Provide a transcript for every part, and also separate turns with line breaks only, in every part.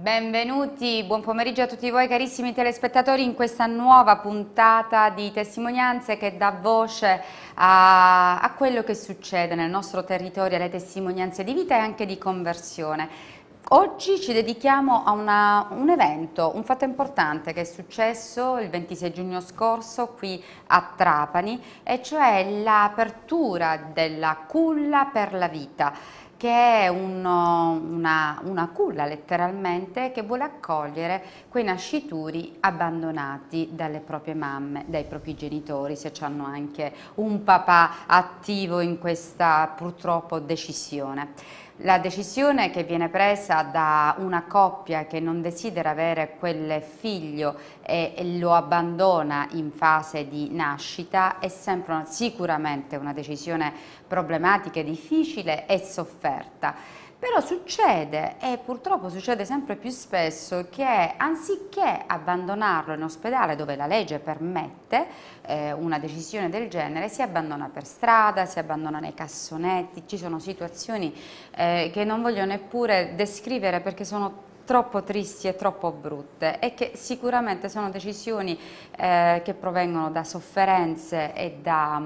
Benvenuti, buon pomeriggio a tutti voi carissimi telespettatori in questa nuova puntata di testimonianze che dà voce a quello che succede nel nostro territorio, alle testimonianze di vita e anche di conversione. Oggi ci dedichiamo a un evento, un fatto importante che è successo il 26 giugno scorso qui a Trapani, e cioè l'apertura della culla per la vita, che è una culla letteralmente che vuole accogliere quei nascituri abbandonati dalle proprie mamme, dai propri genitori, se hanno anche un papà attivo in questa purtroppo decisione. La decisione che viene presa da una coppia che non desidera avere quel figlio e lo abbandona in fase di nascita è sempre sicuramente una decisione problematica, difficile e sofferta. Però succede, e purtroppo succede sempre più spesso, che anziché abbandonarlo in ospedale dove la legge permette una decisione del genere, si abbandona per strada, si abbandona nei cassonetti. Ci sono situazioni che non voglio neppure descrivere perché sono troppo tristi e troppo brutte, e che sicuramente sono decisioni che provengono da sofferenze e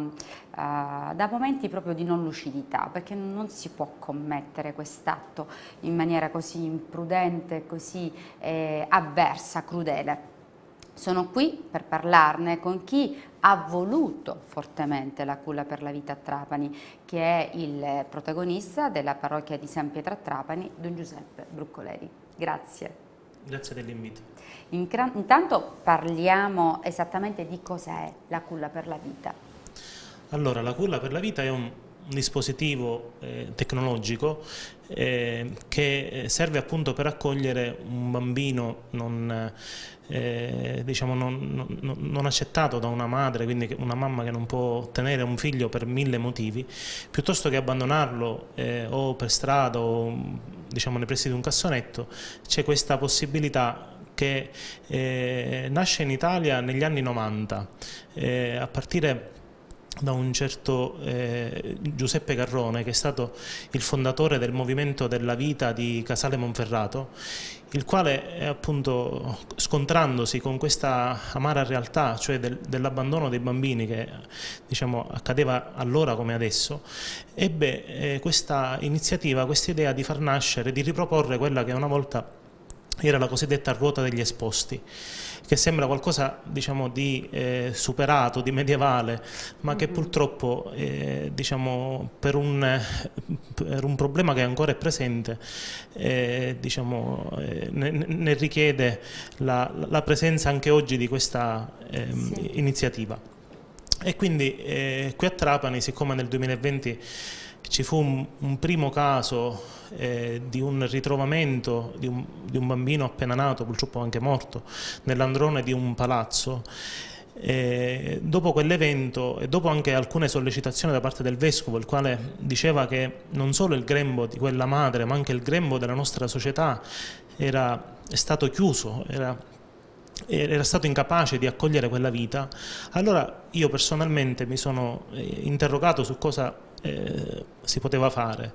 da momenti proprio di non lucidità, perché non si può commettere quest'atto in maniera così imprudente, così avversa, crudele. Sono qui per parlarne con chi ha voluto fortemente la culla per la vita a Trapani, che è il protagonista della parrocchia di San Pietro a Trapani, Don Giuseppe Bruccoleri. Grazie.
Grazie dell'invito.
Intanto parliamo esattamente di cos'è la culla per la vita.
Allora, la culla per la vita è un dispositivo tecnologico che serve appunto per accogliere un bambino diciamo non accettato da una madre, quindi una mamma che non può tenere un figlio per 1000 motivi, piuttosto che abbandonarlo o per strada o diciamo nei pressi di un cassonetto. C'è questa possibilità che nasce in Italia negli anni 90, a partire da un certo Giuseppe Carrone, che è stato il fondatore del Movimento della Vita di Casale Monferrato, il quale appunto, scontrandosi con questa amara realtà, cioè dell'abbandono dei bambini che diciamo accadeva allora come adesso, ebbe questa iniziativa, questa idea di far nascere, di riproporre quella che una volta era la cosiddetta ruota degli esposti, che sembra qualcosa diciamo di superato, di medievale, ma che purtroppo diciamo per un problema che ancora è presente diciamo, ne richiede la presenza anche oggi di questa iniziativa. E quindi qui a Trapani, siccome nel 2020 ci fu un primo caso di un ritrovamento di un bambino appena nato, purtroppo anche morto, nell'androne di un palazzo. Dopo quell'evento e dopo anche alcune sollecitazioni da parte del Vescovo, il quale diceva che non solo il grembo di quella madre, ma anche il grembo della nostra società è stato chiuso, era stato incapace di accogliere quella vita, allora io personalmente mi sono interrogato su cosa si poteva fare,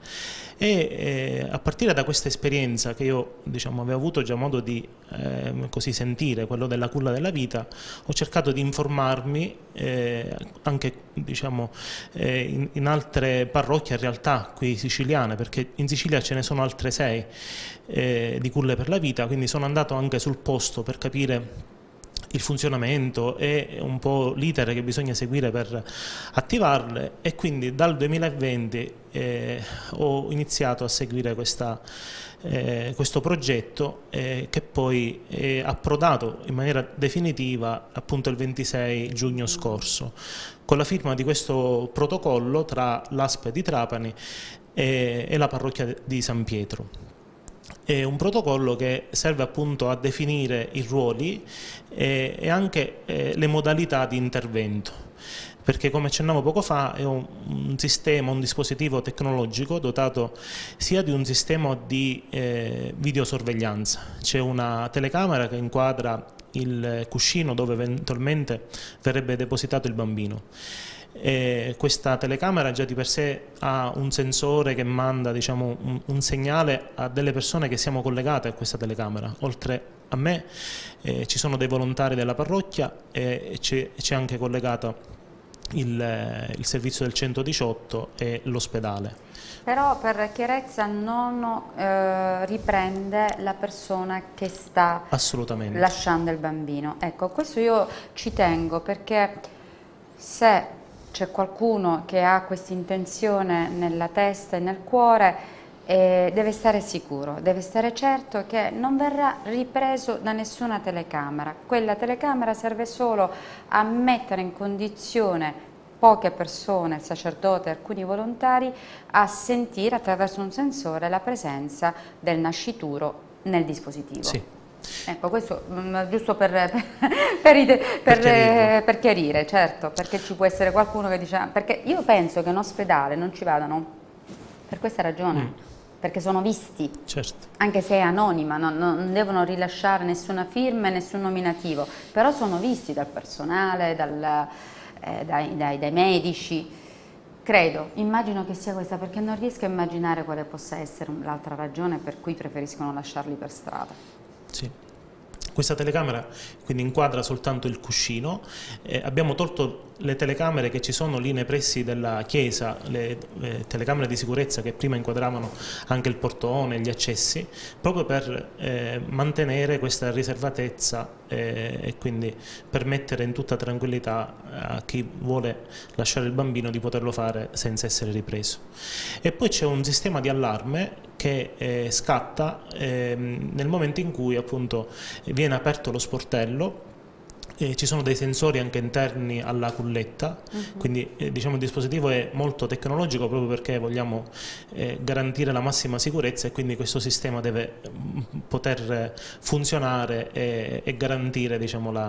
e a partire da questa esperienza che io diciamo avevo avuto già modo di così sentire, quello della culla della vita, ho cercato di informarmi anche diciamo in altre parrocchie in realtà qui siciliane, perché in Sicilia ce ne sono altre 6 di culle per la vita, quindi sono andato anche sul posto per capire il funzionamento e un po' l'iter che bisogna seguire per attivarle, e quindi dal 2020 ho iniziato a seguire questo progetto che poi è approdato in maniera definitiva appunto il 26 giugno scorso, con la firma di questo protocollo tra l'ASP di Trapani e la parrocchia di San Pietro. È un protocollo che serve appunto a definire i ruoli e anche le modalità di intervento, perché come accennavo poco fa è un sistema, un dispositivo tecnologico dotato sia di un sistema di videosorveglianza, c'è una telecamera che inquadra il cuscino dove eventualmente verrebbe depositato il bambino, Questa telecamera già di per sé ha un sensore che manda, diciamo, un segnale a delle persone che siamo collegate a questa telecamera. Oltre a me ci sono dei volontari della parrocchia e c'è anche collegato il servizio del 118 e l'ospedale.
Però per chiarezza non riprende la persona che sta lasciando il bambino. Ecco, questo io ci tengo, perché se c'è qualcuno che ha questa intenzione nella testa e nel cuore, deve stare sicuro, deve stare certo che non verrà ripreso da nessuna telecamera. Quella telecamera serve solo a mettere in condizione poche persone, il sacerdote e alcuni volontari, a sentire attraverso un sensore la presenza del nascituro nel dispositivo.
Sì.
Ecco, questo giusto per chiarire, certo, perché ci può essere qualcuno che dice, perché io penso che in ospedale non ci vadano per questa ragione, perché sono visti, certo, anche se è anonima, non devono rilasciare nessuna firma e nessun nominativo, però sono visti dal personale, dai medici. Credo, immagino che sia questa, perché non riesco a immaginare quale possa essere l'altra ragione per cui preferiscono lasciarli per strada.
Sì. Questa telecamera quindi inquadra soltanto il cuscino. Abbiamo tolto le telecamere che ci sono lì nei pressi della chiesa, le telecamere di sicurezza che prima inquadravano anche il portone, gli accessi, proprio per mantenere questa riservatezza e quindi permettere in tutta tranquillità a chi vuole lasciare il bambino di poterlo fare senza essere ripreso. E poi c'è un sistema di allarme che scatta nel momento in cui appunto viene aperto lo sportello. Ci sono dei sensori anche interni alla culletta, quindi diciamo il dispositivo è molto tecnologico proprio perché vogliamo garantire la massima sicurezza, e quindi questo sistema deve poter funzionare e garantire, diciamo, la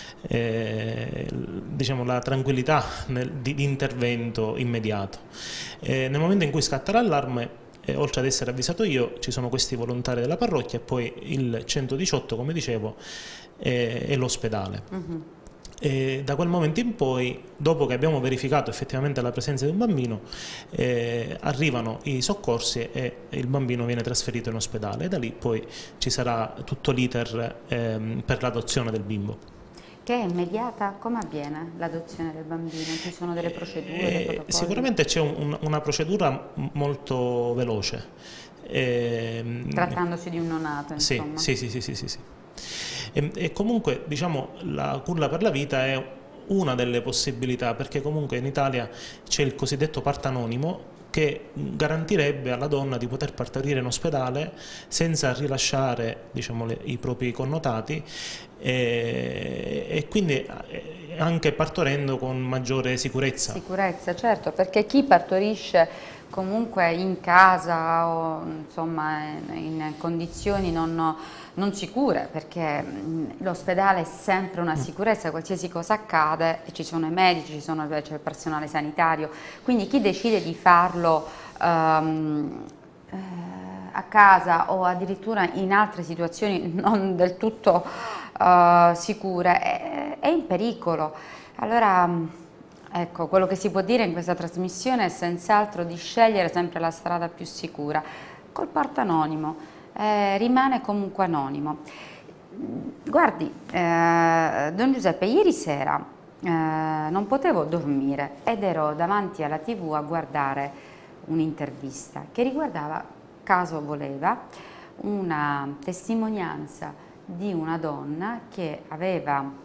tranquillità di intervento immediato. Nel momento in cui scatta l'allarme, oltre ad essere avvisato io, ci sono questi volontari della parrocchia e poi il 118, come dicevo, e l'ospedale. Da quel momento in poi, dopo che abbiamo verificato effettivamente la presenza di un bambino, arrivano i soccorsi e il bambino viene trasferito in ospedale, e da lì poi ci sarà tutto l'iter per l'adozione del bimbo.
Che è immediata? Come avviene l'adozione del bambino? Ci sono delle procedure, dei protocolli?
Sicuramente c'è una procedura molto veloce.
Trattandosi di un neonato, insomma.
Sì. E comunque, diciamo, la culla per la vita è una delle possibilità, perché comunque in Italia c'è il cosiddetto parto anonimo, che garantirebbe alla donna di poter partorire in ospedale senza rilasciare, diciamo, i propri connotati, e quindi anche partorendo con maggiore sicurezza.
Sicurezza, certo, perché chi partorisce comunque in casa o insomma in condizioni non sicure, perché l'ospedale è sempre una sicurezza, qualsiasi cosa accade, ci sono i medici, c'è il personale sanitario, quindi chi decide di farlo a casa o addirittura in altre situazioni non del tutto sicure è in pericolo. Allora, ecco, quello che si può dire in questa trasmissione è senz'altro di scegliere sempre la strada più sicura. Col parto anonimo, rimane comunque anonimo. Guardi, Don Giuseppe, ieri sera non potevo dormire ed ero davanti alla TV a guardare un'intervista che riguardava, caso voleva, una testimonianza di una donna che aveva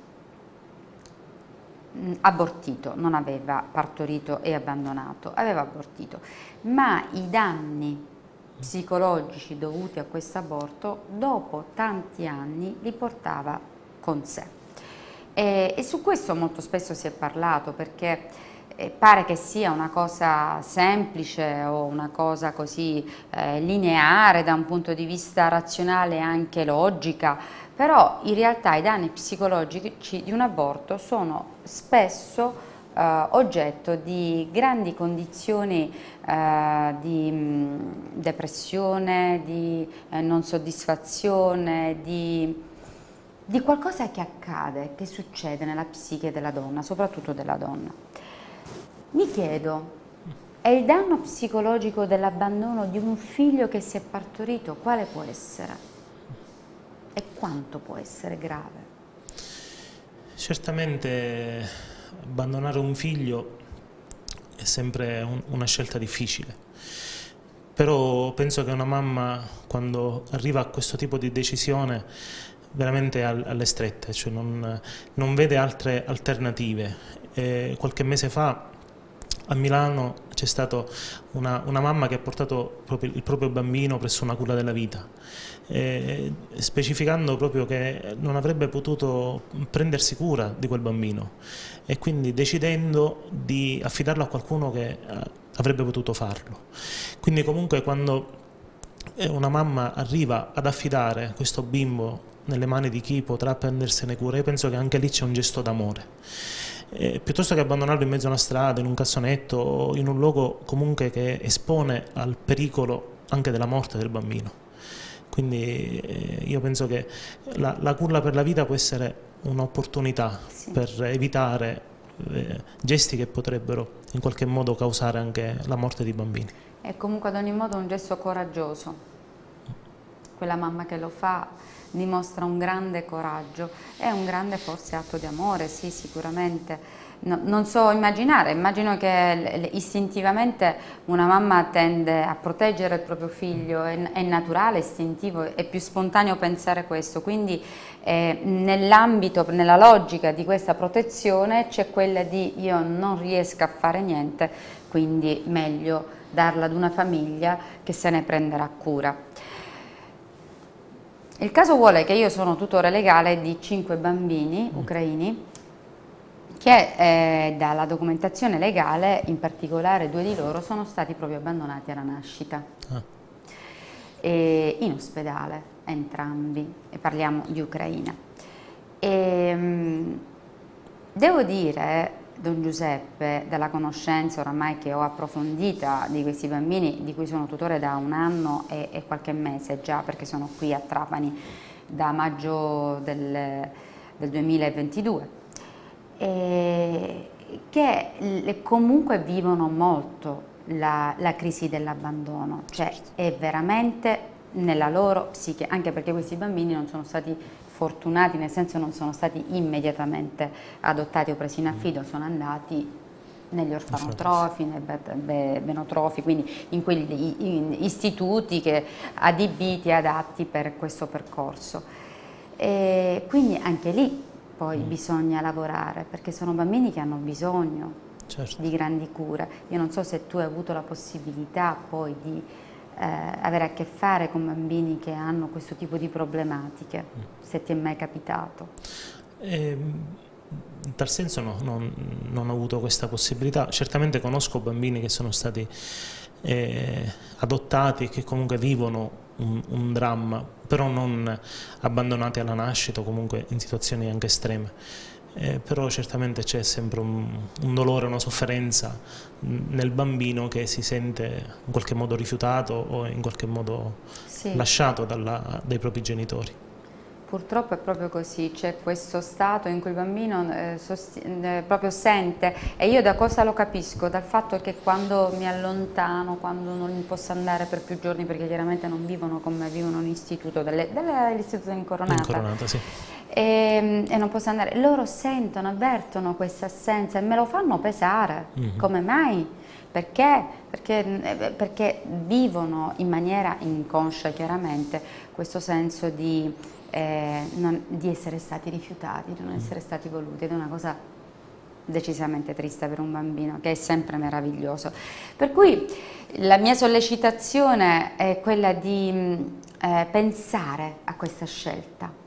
abortito, non aveva partorito e abbandonato, aveva abortito, ma i danni psicologici dovuti a questo aborto dopo tanti anni li portava con sé. E su questo molto spesso si è parlato, perché pare che sia una cosa semplice o una cosa così lineare da un punto di vista razionale e anche logica, però in realtà i danni psicologici di un aborto sono spesso oggetto di grandi condizioni di depressione, di non soddisfazione, di qualcosa che accade, che succede nella psiche della donna, soprattutto della donna. Mi chiedo, è il danno psicologico dell'abbandono di un figlio che si è partorito, quale può essere? E quanto può essere grave?
Certamente abbandonare un figlio è sempre una scelta difficile, però penso che una mamma, quando arriva a questo tipo di decisione, veramente alle strette, cioè non vede altre alternative. Qualche mese fa a Milano c'è stata una mamma che ha portato il proprio bambino presso una cura della vita, specificando proprio che non avrebbe potuto prendersi cura di quel bambino e quindi decidendo di affidarlo a qualcuno che avrebbe potuto farlo. Quindi comunque quando una mamma arriva ad affidare questo bimbo nelle mani di chi potrà prendersene cura, io penso che anche lì c'è un gesto d'amore. Piuttosto che abbandonarlo in mezzo a una strada, in un cassonetto o in un luogo comunque che espone al pericolo anche della morte del bambino. Quindi io penso che la culla per la vita può essere un'opportunità per evitare gesti che potrebbero in qualche modo causare anche la morte di bambini.
È comunque ad ogni modo un gesto coraggioso. Quella mamma che lo fa dimostra un grande coraggio e un grande forse atto di amore, sì, sicuramente. Non so immaginare, immagino che istintivamente una mamma tende a proteggere il proprio figlio, è naturale, istintivo, è più spontaneo pensare questo, quindi nell'ambito, nella logica di questa protezione c'è quella di io non riesco a fare niente, quindi meglio darla ad una famiglia che se ne prenderà cura. Il caso vuole che io sono tutore legale di 5 bambini ucraini che dalla documentazione legale, in particolare 2 di loro, sono stati proprio abbandonati alla nascita, in ospedale, entrambi, e parliamo di Ucraina. Devo dire, Don Giuseppe, dalla conoscenza oramai che ho approfondita di questi bambini, di cui sono tutore da 1 anno e qualche mese già, perché sono qui a Trapani da maggio del 2022, che comunque vivono molto la crisi dell'abbandono, cioè è veramente nella loro psiche, anche perché questi bambini non sono stati fortunati, nel senso non sono stati immediatamente adottati o presi in affido, sono andati negli orfanotrofi, nei benotrofi, quindi in quegli istituti adibiti e adatti per questo percorso. E quindi anche lì poi bisogna lavorare, perché sono bambini che hanno bisogno di grandi cure. Io non so se tu hai avuto la possibilità poi di avere a che fare con bambini che hanno questo tipo di problematiche, se ti è mai capitato.
In tal senso no, non ho avuto questa possibilità. Certamente conosco bambini che sono stati adottati e che comunque vivono un dramma, però non abbandonati alla nascita o comunque in situazioni anche estreme. Però certamente c'è sempre un dolore, una sofferenza nel bambino che si sente in qualche modo rifiutato o in qualche modo lasciato dai propri genitori.
Purtroppo è proprio così, c'è questo stato in cui il bambino proprio sente, e io da cosa lo capisco? Dal fatto che quando mi allontano, quando non posso andare per più giorni, perché chiaramente non vivono come vivono in istituto, dell'istituto Incoronata.
Incoronata, sì.
E non posso andare, loro sentono, avvertono questa assenza e me lo fanno pesare. Come mai? Perché? Perché vivono in maniera inconscia chiaramente questo senso di essere stati rifiutati, di non essere stati voluti, ed è una cosa decisamente triste per un bambino, che è sempre meraviglioso. Per cui la mia sollecitazione è quella di pensare a questa scelta,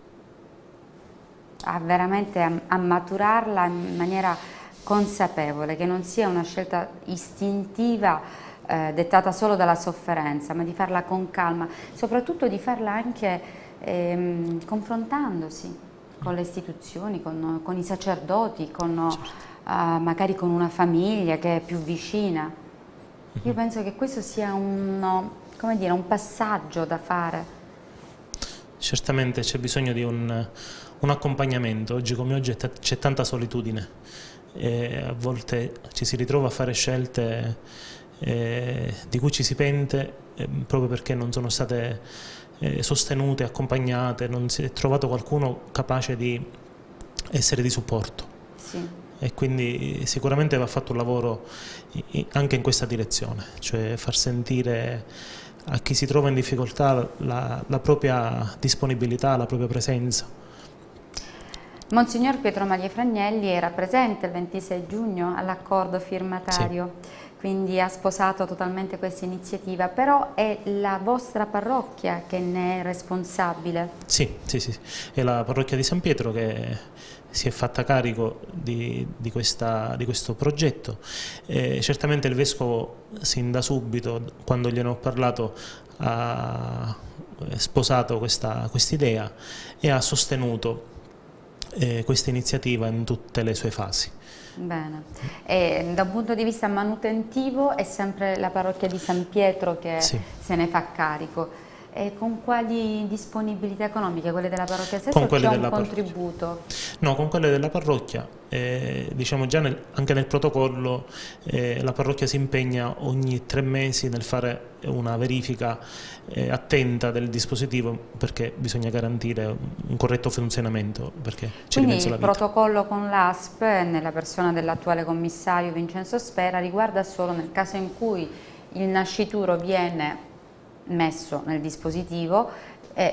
veramente a maturarla in maniera consapevole, che non sia una scelta istintiva dettata solo dalla sofferenza, ma di farla con calma, soprattutto di farla anche confrontandosi con le istituzioni, con i sacerdoti, magari con una famiglia che è più vicina. Io penso che questo sia come dire, un passaggio da fare.
Certamente c'è bisogno di un accompagnamento. Oggi come oggi c'è tanta solitudine a volte ci si ritrova a fare scelte di cui ci si pente proprio perché non sono state sostenute, accompagnate, non si è trovato qualcuno capace di essere di supporto.
Sì.
E quindi sicuramente va fatto un lavoro anche in questa direzione, cioè far sentire a chi si trova in difficoltà la propria disponibilità, la propria presenza.
Monsignor Pietro Maria Fragnelli era presente il 26 giugno all'accordo firmatario, sì, quindi ha sposato totalmente questa iniziativa, però è la vostra parrocchia che ne è responsabile? Sì,
è la parrocchia di San Pietro che si è fatta carico di questo progetto. Certamente il Vescovo sin da subito, quando gliene ho parlato, ha sposato questa idea e ha sostenuto questa iniziativa in tutte le sue fasi.
Bene, e da un punto di vista manutentivo è sempre la parrocchia di San Pietro che
sì,
se ne fa carico. E con quali disponibilità economiche? Quelle della parrocchia stessa o c'è un contributo?
No, con quelle della parrocchia. Diciamo già anche nel protocollo la parrocchia si impegna ogni 3 mesi nel fare una verifica attenta del dispositivo, perché bisogna garantire un corretto funzionamento, perché c'è di mezzo la vita.
Quindi il protocollo con l'ASP, nella persona dell'attuale commissario Vincenzo Spera, riguarda solo nel caso in cui il nascituro viene messo nel dispositivo,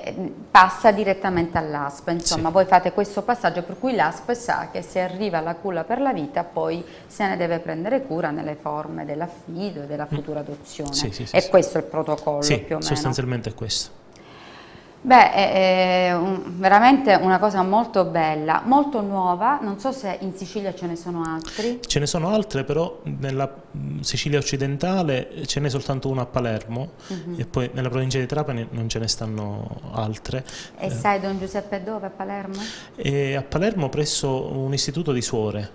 passa direttamente all'ASP, insomma sì, voi fate questo passaggio per cui l'ASP sa che se arriva alla culla per la vita poi se ne deve prendere cura nelle forme dell'affido e della futura adozione.
Sì,
e questo è il protocollo
sì,
più o meno?
Sostanzialmente è questo.
Beh, è veramente una cosa molto bella, molto nuova. Non so se in Sicilia ce ne sono altri.
Ce ne sono altre, però nella Sicilia occidentale ce n'è soltanto una a Palermo, e poi nella provincia di Trapani non ce ne stanno altre.
E sai Don Giuseppe dove a Palermo?
A Palermo presso un istituto di suore,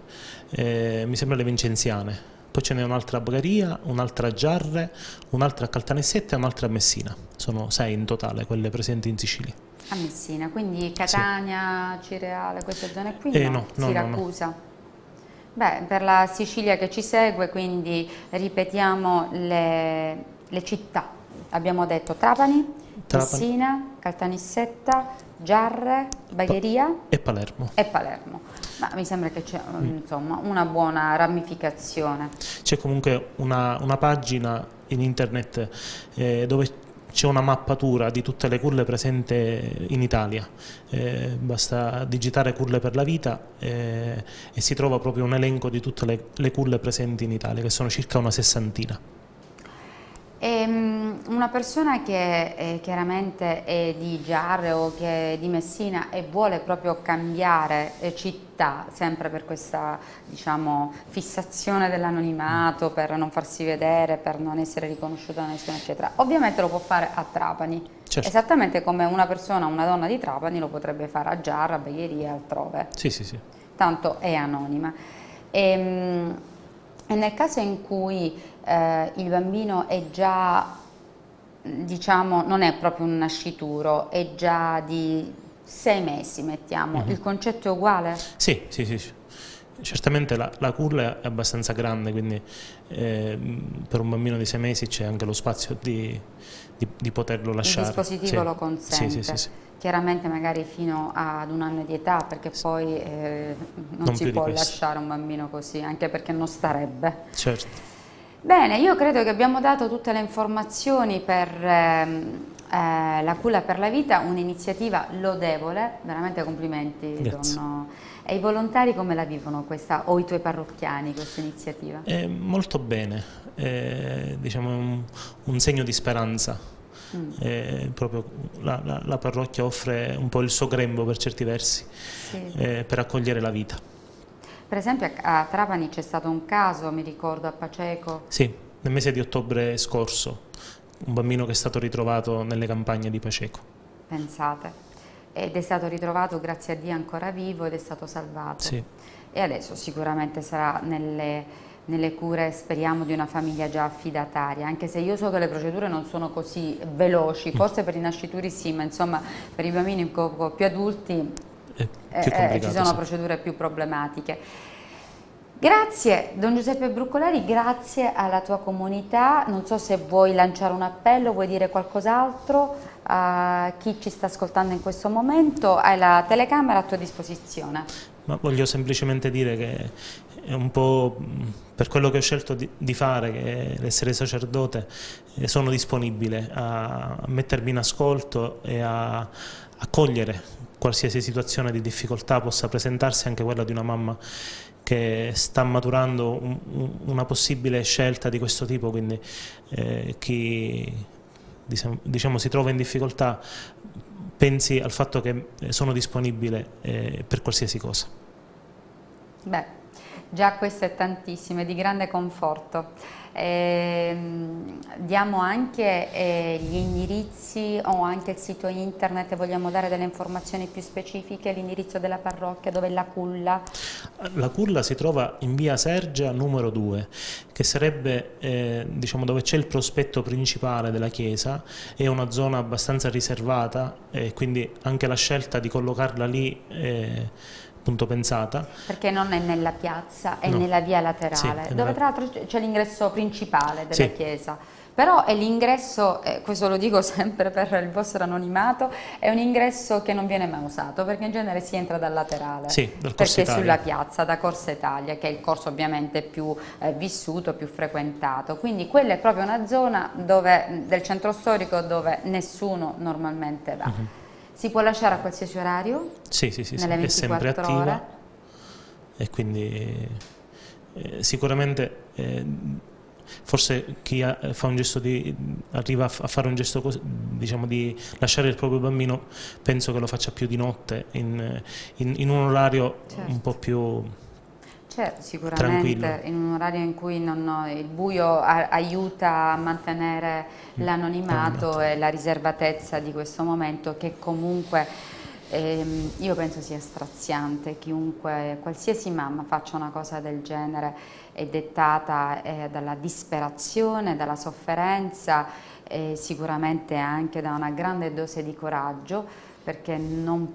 mi sembra le Vincenziane. Poi ce n'è un'altra a Bagaria, un'altra a Giarre, un'altra a Caltanissetta e un'altra a Messina. Sono 6 in totale quelle presenti in Sicilia.
A Messina, quindi Catania, sì, Cireale, queste zone qui?
No,
Siracusa?
No.
Beh, per la Sicilia che ci segue, quindi ripetiamo le città. Abbiamo detto Trapani, Messina, Caltanissetta, Giarre, Bagheria
e Palermo.
Ma mi sembra che c'è insomma una buona ramificazione.
C'è comunque una pagina in internet dove c'è una mappatura di tutte le culle presenti in Italia. Basta digitare culle per la vita e si trova proprio un elenco di tutte le culle presenti in Italia, che sono circa una 60ina.
Una persona che chiaramente è di Giarre o che è di Messina e vuole proprio cambiare città, sempre per questa, diciamo, fissazione dell'anonimato, per non farsi vedere, per non essere riconosciuta da nessuno, eccetera, ovviamente lo può fare a Trapani,
certo,
esattamente come una donna di Trapani lo potrebbe fare a Giarre, a Bagheria, altrove.
Sì.
Tanto è anonima. E nel caso in cui il bambino è già, diciamo, non è proprio un nascituro, è già di 6 mesi, mettiamo, il concetto è uguale?
Sì. Certamente la culla è abbastanza grande, quindi per un bambino di 6 mesi c'è anche lo spazio di poterlo lasciare.
Il dispositivo lo consente.
Sì.
Chiaramente magari fino ad 1 anno di età, perché poi non si può lasciare un bambino così, anche perché non starebbe.
Certo.
Bene, io credo che abbiamo dato tutte le informazioni per la Culla per la Vita, un'iniziativa lodevole, veramente complimenti. Don. E i volontari come la vivono questa, o i tuoi parrocchiani, questa iniziativa?
Molto bene, diciamo un segno di speranza. Proprio la parrocchia offre un po' il suo grembo per certi versi, sì, per accogliere la vita.
Per esempio a Trapani c'è stato un caso, mi ricordo, a Paceco.
Sì, nel mese di ottobre scorso, un bambino che è stato ritrovato nelle campagne di Paceco.
Pensate, ed è stato ritrovato grazie a Dio ancora vivo ed è stato salvato.
Sì.
E adesso sicuramente sarà nelle cure, speriamo, di una famiglia già affidataria, anche se io so che le procedure non sono così veloci, forse per i nascituri sì, ma insomma per i bambini un po' più adulti ci sono procedure più problematiche. Grazie Don Giuseppe Bruccoleri, grazie alla tua comunità. Non so se vuoi lanciare un appello, vuoi dire qualcos'altro a chi ci sta ascoltando in questo momento. Hai la telecamera a tua disposizione.
Ma voglio semplicemente dire che è un po' per quello che ho scelto di fare, che è l'essere sacerdote, sono disponibile a mettermi in ascolto e a accogliere qualsiasi situazione di difficoltà possa presentarsi, anche quella di una mamma che sta maturando una possibile scelta di questo tipo, quindi chi diciamo, si trova in difficoltà pensi al fatto che sono disponibile per qualsiasi cosa.
Beh, già questo è tantissimo, è di grande conforto. Diamo anche gli indirizzi o anche il sito internet, vogliamo dare delle informazioni più specifiche, l'indirizzo della parrocchia, dove è la culla?
La culla si trova in via Sergia numero 2, che sarebbe diciamo, dove c'è il prospetto principale della chiesa, è una zona abbastanza riservata e quindi anche la scelta di collocarla lì appunto pensata.
Perché non è nella piazza, è
No.
nella via laterale,
Sì,
dove tra l'altro c'è l'ingresso principale della chiesa. Però è l'ingresso, questo lo dico sempre per il vostro anonimato, è un ingresso che non viene mai usato, perché in genere si entra dal laterale,
dal Corso
perché
Italia.
sulla piazza, da Corso Italia, che è il corso ovviamente più vissuto, più frequentato. Quindi quella è proprio una zona del centro storico dove nessuno normalmente va. Si può lasciare a qualsiasi orario?
Sì,
nelle 24
è sempre attiva
ore.
E quindi sicuramente forse chi fa un gesto arriva a fare un gesto così, diciamo, di lasciare il proprio bambino, penso che lo faccia più di notte in un orario un po' più
sicuramente
tranquillo.
in un orario in cui il buio aiuta a mantenere l'anonimato e la riservatezza di questo momento, che comunque io penso sia straziante. Qualsiasi mamma faccia una cosa del genere è dettata dalla disperazione, dalla sofferenza e sicuramente anche da una grande dose di coraggio, perché non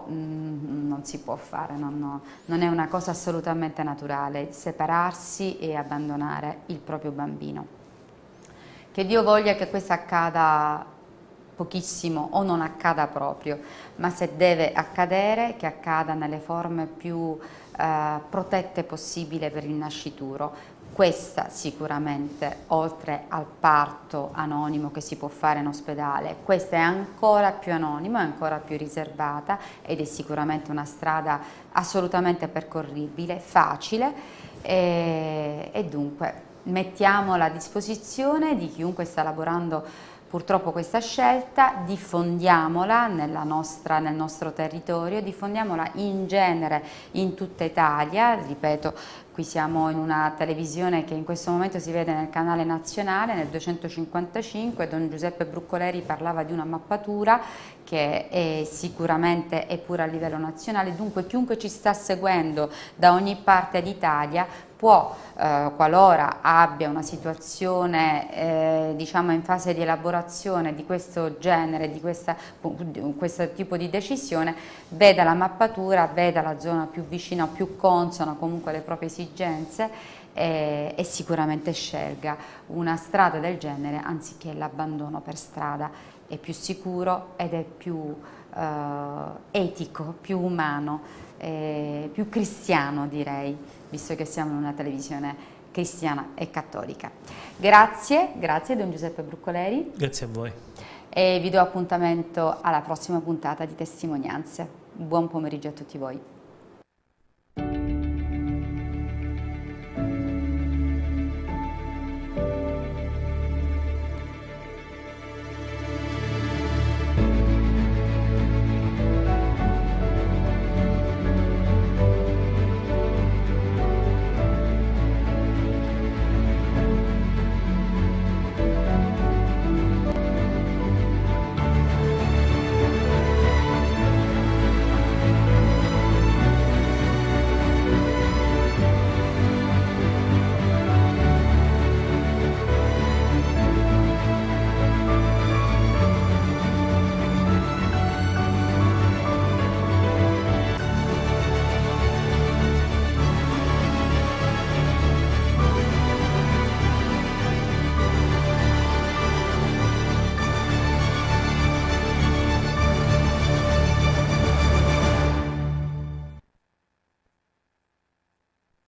si può fare, non è una cosa assolutamente naturale separarsi e abbandonare il proprio bambino. Che Dio voglia che questo accada pochissimo o non accada proprio, ma se deve accadere, che accada nelle forme più protette possibile per il nascituro. Questa sicuramente, oltre al parto anonimo che si può fare in ospedale, questa è ancora più anonima, è ancora più riservata ed è sicuramente una strada assolutamente percorribile, facile e dunque mettiamola a disposizione di chiunque sta lavorando purtroppo questa scelta, diffondiamola nel nostro territorio, diffondiamola in genere in tutta Italia. Ripeto, qui siamo in una televisione che in questo momento si vede nel canale nazionale, nel 255, Don Giuseppe Bruccoleri parlava di una mappatura che sicuramente è pure a livello nazionale, dunque chiunque ci sta seguendo da ogni parte d'Italia può, qualora abbia una situazione diciamo in fase di elaborazione di questo genere, di questo tipo di decisione, veda la mappatura, veda la zona più vicina o più consona comunque alle proprie esigenze e sicuramente scelga una strada del genere anziché l'abbandono per strada. È più sicuro ed è più etico, più umano, più cristiano direi, visto che siamo in una televisione cristiana e cattolica. Grazie Don Giuseppe Bruccoleri.
Grazie a voi.
E vi do appuntamento alla prossima puntata di Testimonianze. Buon pomeriggio a tutti voi.